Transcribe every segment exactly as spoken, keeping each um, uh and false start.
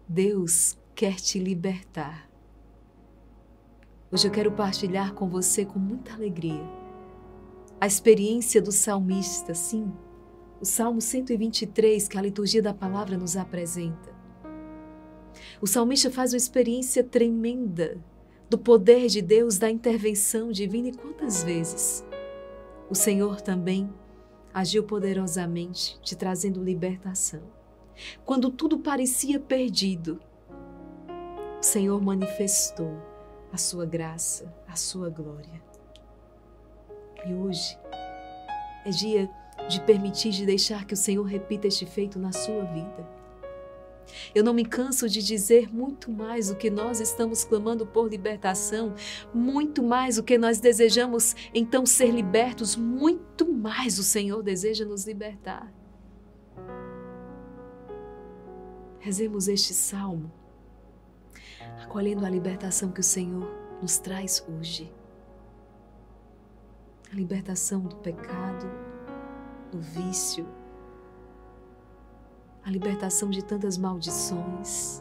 Deus quer te libertar. Hoje eu quero partilhar com você com muita alegria a experiência do salmista, sim, o Salmo cento e vinte e três que a liturgia da palavra nos apresenta. O salmista faz uma experiência tremenda do poder de Deus, da intervenção divina, e quantas vezes o Senhor também agiu poderosamente, te trazendo libertação. Quando tudo parecia perdido, o Senhor manifestou a sua graça, a sua glória. E hoje é dia de permitir, de deixar que o Senhor repita este feito na sua vida. Eu não me canso de dizer muito mais o que nós estamos clamando por libertação, muito mais o que nós desejamos então ser libertos, muito mais o Senhor deseja nos libertar. Rezemos este salmo, acolhendo a libertação que o Senhor nos traz hoje. A libertação do pecado, do vício, a libertação de tantas maldições.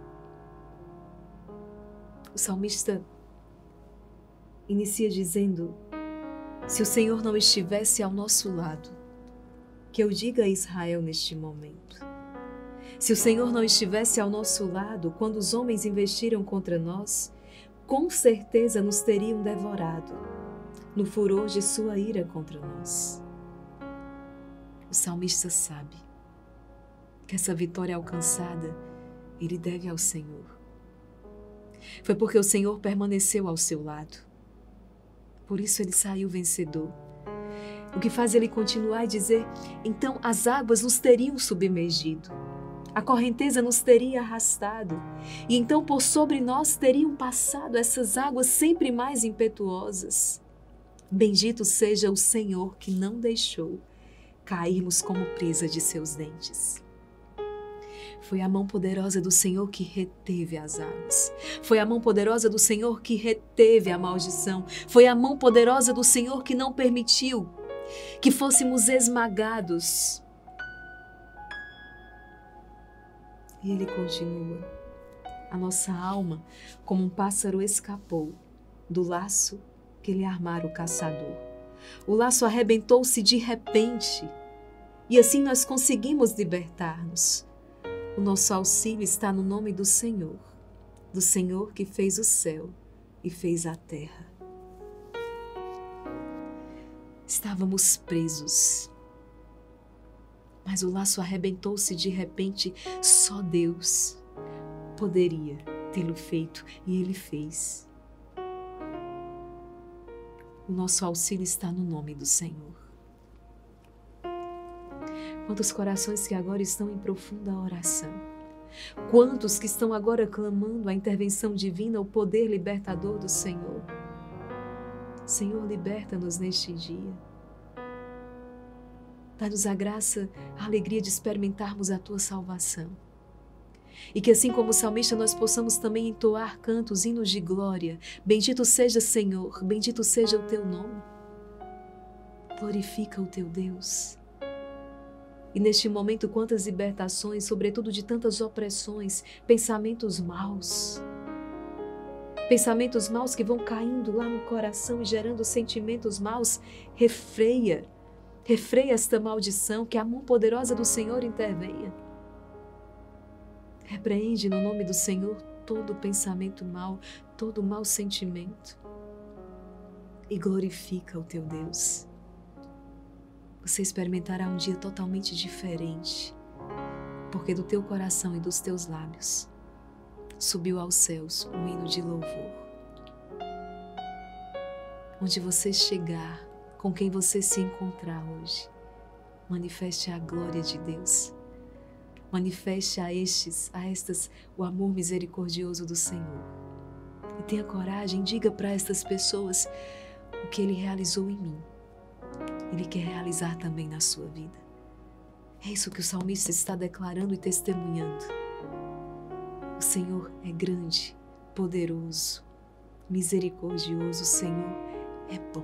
O salmista inicia dizendo: se o Senhor não estivesse ao nosso lado, que eu diga a Israel neste momento. Se o Senhor não estivesse ao nosso lado, quando os homens investiram contra nós, com certeza nos teriam devorado, no furor de sua ira contra nós. O salmista sabe que essa vitória alcançada ele deve ao Senhor. Foi porque o Senhor permaneceu ao seu lado. Por isso ele saiu vencedor. O que faz ele continuar e dizer: então as águas nos teriam submergido, a correnteza nos teria arrastado, e então por sobre nós teriam passado essas águas sempre mais impetuosas. Bendito seja o Senhor que não deixou cairmos como presa de seus dentes. Foi a mão poderosa do Senhor que reteve as águas. Foi a mão poderosa do Senhor que reteve a maldição. Foi a mão poderosa do Senhor que não permitiu que fôssemos esmagados. E Ele continua. A nossa alma, como um pássaro, escapou do laço que lhe armara o caçador. O laço arrebentou-se de repente e assim nós conseguimos libertar-nos. O nosso auxílio está no nome do Senhor, do Senhor que fez o céu e fez a terra. Estávamos presos, mas o laço arrebentou-se de repente. Só Deus poderia tê-lo feito e Ele fez. O nosso auxílio está no nome do Senhor. Quantos corações que agora estão em profunda oração. Quantos que estão agora clamando a intervenção divina, o poder libertador do Senhor. Senhor, liberta-nos neste dia. Dá-nos a graça, a alegria de experimentarmos a Tua salvação. E que assim como o salmista nós possamos também entoar cantos, hinos de glória. Bendito seja, Senhor, bendito seja o Teu nome. Glorifica o Teu Deus. E neste momento, quantas libertações, sobretudo de tantas opressões, pensamentos maus. Pensamentos maus que vão caindo lá no coração e gerando sentimentos maus. Refreia, refreia esta maldição, que a mão poderosa do Senhor intervenha. Repreende no nome do Senhor todo pensamento mau, todo mau sentimento. E glorifica o teu Deus. Você experimentará um dia totalmente diferente, porque do teu coração e dos teus lábios subiu aos céus um hino de louvor. Onde você chegar, com quem você se encontrar hoje, manifeste a glória de Deus. Manifeste a estes, a estas, o amor misericordioso do Senhor. E tenha coragem, diga para estas pessoas o que Ele realizou em mim. Ele quer realizar também na sua vida. É isso que o salmista está declarando e testemunhando. O Senhor é grande, poderoso, misericordioso. O Senhor é bom.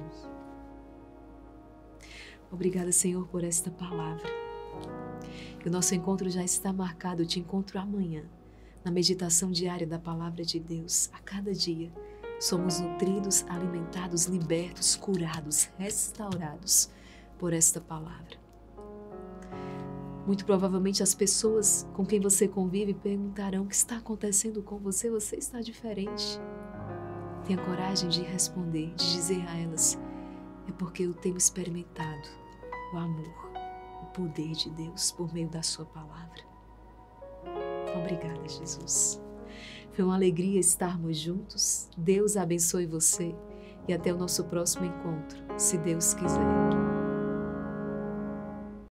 Obrigada, Senhor, por esta palavra. Que o nosso encontro já está marcado. Eu te encontro amanhã, na meditação diária da palavra de Deus, a cada dia, somos nutridos, alimentados, libertos, curados, restaurados por esta palavra. Muito provavelmente as pessoas com quem você convive perguntarão: o que está acontecendo com você? Você está diferente. Tenha coragem de responder, de dizer a elas: é porque eu tenho experimentado o amor, o poder de Deus por meio da sua palavra. Obrigada, Jesus. Foi uma alegria estarmos juntos. Deus abençoe você e até o nosso próximo encontro, se Deus quiser.